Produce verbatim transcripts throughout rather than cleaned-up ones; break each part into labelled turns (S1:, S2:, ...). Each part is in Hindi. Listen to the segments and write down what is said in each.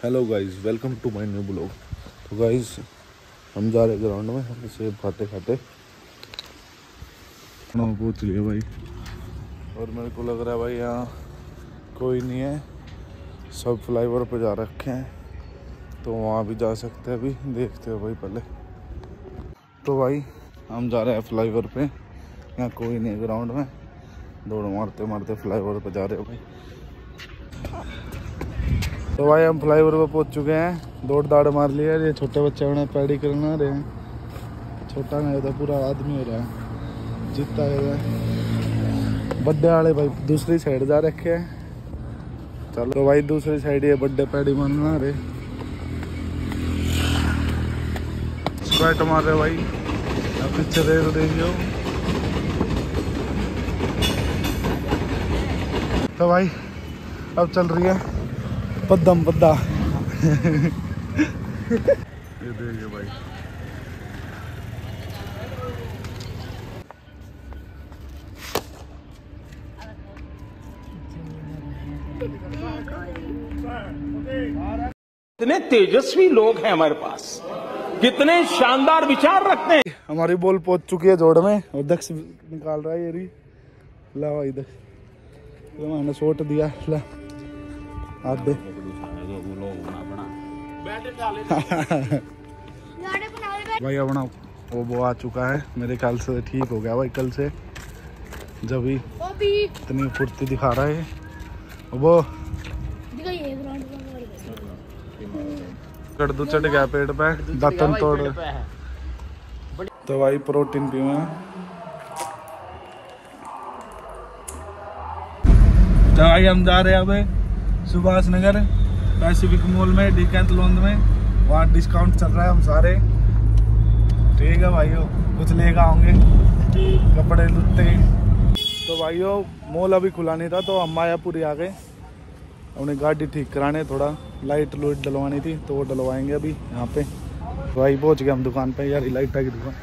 S1: Hello guys, welcome to my new blog. तो गाइस हम जा रहे ग्राउंड में सेब खाते खाते पहुँच गए भाई। और मेरे को लग रहा है भाई यहाँ कोई नहीं है, सब फ्लाईओवर पे जा रखे हैं, तो वहाँ भी जा सकते हैं। अभी देखते हो भाई पहले। तो भाई हम जा रहे हैं फ्लाईओवर पे, यहाँ कोई नहीं है ग्राउंड में। दौड़ मारते मारते फ्लाईओवर पे जा रहे हो भाई। तो भाई हम फ्लाईओवर पे पहुंच चुके हैं, दौड़ दाड़ मार लिया। ये छोटे बच्चे उन्हें पैडी करना रहे हैं, छोटा नहीं होता पूरा आदमी हो रहा है, जितना है। बड्डे वाले भाई दूसरी साइड जा रखे हैं। चलो तो भाई दूसरी साइड ये बड्डे पैडी मारना रहे, स्क्वाट मार रहे भाई। अब पीछे रेल देंगे हो। तो भाई अब चल रही है पद्दम पद्दा। ये देखिए भाई,
S2: कितने तेजस्वी लोग हैं हमारे पास, कितने शानदार विचार रखते हैं।
S1: हमारी बॉल पहुंच चुकी है जोड़ में और दक्ष निकाल रहा है। ये रही ला भाई दक्ष, तो मैंने शॉट दिया। ला हाथ दे। भाई अपना वो वो आ चुका है, मेरे ख्याल से ठीक हो गया भाई कल से, जब ही इतनी फुर्ती दिखा रहा है वो। कड़दू चढ़ गया पेट पे, दातन तोड़। तो भाई प्रोटीन पीवा। तो भाई हम जा रहे हैं अब सुभाष नगर पैसिफिक मॉल में, डिकैथलॉन में। वहाँ डिस्काउंट चल रहा है, हम सारे ठीक है भाइयों, कुछ लेकर आएंगे कपड़े लुत्ते। तो भाइयों मॉल अभी खुला नहीं था, तो हम मायापुरी आ गए अपनी गाड़ी ठीक कराने, थोड़ा लाइट लूट डलवानी थी, तो वो डलवाएंगे अभी यहाँ पे। तो भाई पहुँच गए हम दुकान पे, यार लाइट की दुकान।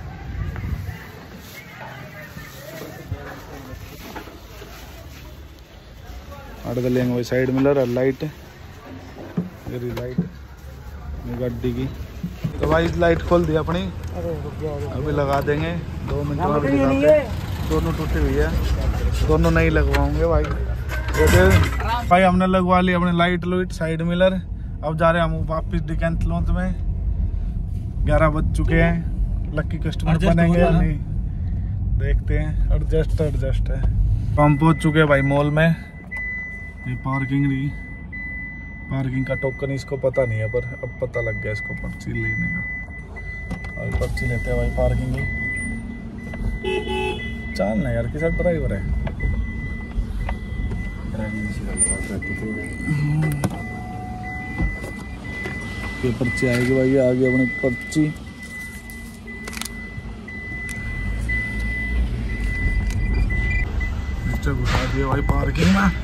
S1: अड़ लेंगे भाई साइड मिलर और लाइट, मेरी लाइट गाड़ी की। तो भाई लाइट खोल दी अपनी, अभी लगा देंगे दो मिनट में। दोनों टूटी हुई है, दोनों नहीं लगवाऊंगे भाई। तो भाई हमने लगवा ली अपने लाइट लुइट साइड मिलर। अब जा रहे हैं हम वापिस डिकैथलॉन में। ग्यारह बज चुके हैं, लक्की कस्टमर बनेंगे या नहीं देखते हैं। एडजस्ट एडजस्ट है। तो हम पहुंच चुके हैं भाई मॉल में। ये पार्किंग रही, पार्किंग का टोकन इसको पता नहीं है, पर अब पता लग गया इसको पर्ची लेने का। और पर्ची लेते हैं भाई पार्किंग की। चल ना यार, किसा ड्राइवर है। ये पर्ची आएगी भाई, आगे अपनी पर्ची। नीचे घुसा दिया भाई पार्किंग में।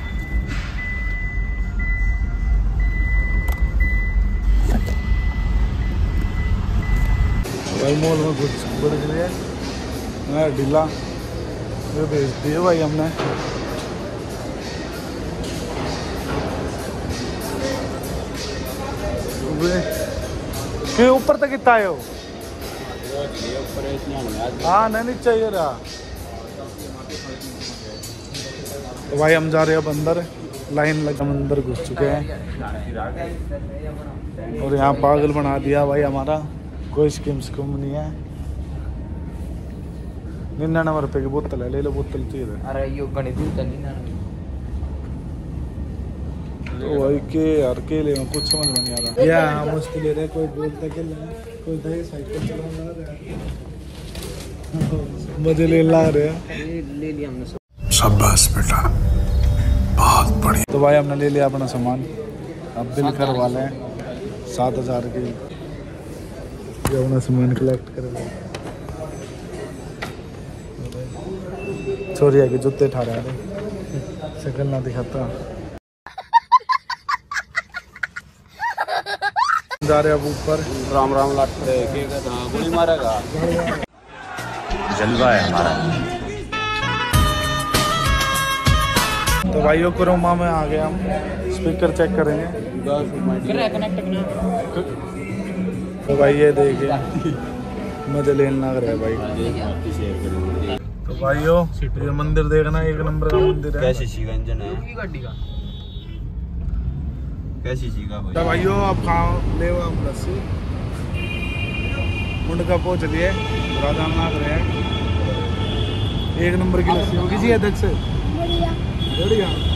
S1: भाई मॉल में घुस बढ़ गए हैं ढीला, ये भेज दिए भाई हमने। के ऊपर तक कितना है हो? हाँ नहीं चाहिए रहा। तो भाई हम जा रहे हैं अब अंदर, लाइन लग हम अंदर घुस चुके हैं। और यहाँ पागल बना दिया भाई हमारा, कोई स्कीम स्कीम नहीं है। निन्यानवे रुपए की बोतल है, ले लो बोतल चाहिए। अरे यो तो भाई के यार के ले कुछ समझ में नहीं आ रहा। या हम मस्ती ले रहे, कोई बोलता के ले, कोई दे साइकिल चलाना रहा है, मजे ले ला रहे हैं। ले लिया हमने। शाबाश बेटा, बहुत बढ़िया। तो भाई हमने ले लिया अपना सामान, अब बिल करवा लें सात हजार की। ये अपना सामान कलेक्ट कर। चोरिया के जूते ठा रहे हैं, शक्ल ना दिखाता। जा रहे अब ऊपर।
S2: राम राम लाटे के गोली मारेगा, जलवा है हमारा।
S1: तो भाइयों क्रोमा में आ गए हम, स्पीकर चेक करेंगे। तो भाई ये देखिए मजे लेने लग रहा है भाई। तो भाइयों ये मंदिर देखना, एक नंबर का मंदिर है।
S3: कैसी सी व्यंजन है कैसी सी का भाई।
S1: तो भाइयों आप खाओ ले आप लस्सी मुंड का पहुँच लिए राधा नाग रहे हैं। एक नंबर की लस्सी होगी जी अध्यक्ष, बढ़िया बढ़िया।